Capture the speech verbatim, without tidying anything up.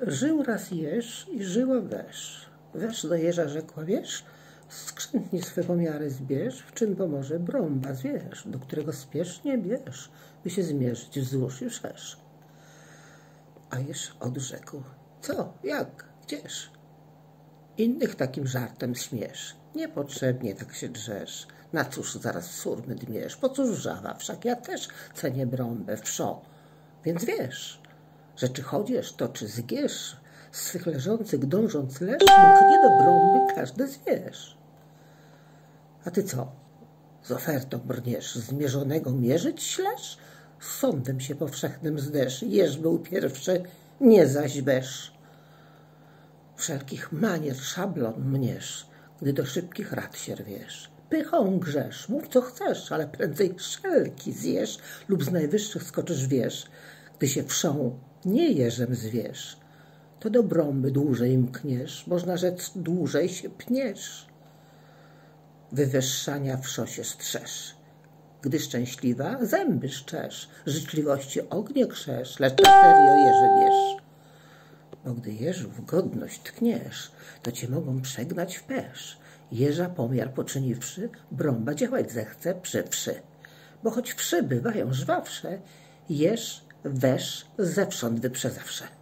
Żył raz jeż i żyła wesz. Wesz do jeża rzekła, wiesz, skrzętnie swe pomiary zbierz, w czym pomoże brąba zwierz, do którego spiesznie bierz, by się zmierzyć wzdłuż i wszerz. A jeż odrzekł, co, jak, gdzież? Innych takim żartem śmiesz, niepotrzebnie tak się drzesz. Na cóż zaraz surmy dmiesz, po cóż wrzawa, wszak ja też cenię brąbę wszo. Więc wiesz, że czy chodzisz, to czy zgiesz, z swych leżących dążąc leż, mknie do brąby każdy zwierz. A ty co, z ofertą brniesz, zmierzonego mierzyć ślesz? Z sądem się powszechnym zdesz, jeż był pierwszy, nie zaś besz. Wszelkich manier szablon mniesz, gdy do szybkich rad się rwiesz. Pychą grzesz, mów co chcesz, ale prędzej szelki zjesz lub z najwyższych skoczysz wież. Gdy się wszą nie jeżem zwierz, to do brąby dłużej mkniesz, można rzec dłużej się pniesz. Wywyższania wszo się strzesz. Gdy szczęśliwa, zęby szczesz, życzliwości ognie krzesz, lecz na serio jeży bierz. Bo gdy jeżów godność tkniesz, to cię mogą przegnać w pesz. Jeża pomiar poczyniwszy, brąba działać zechce przy wszy. Bo choć wszy bywają żwawsze, jeż wesz zewsząd wyprze zawsze.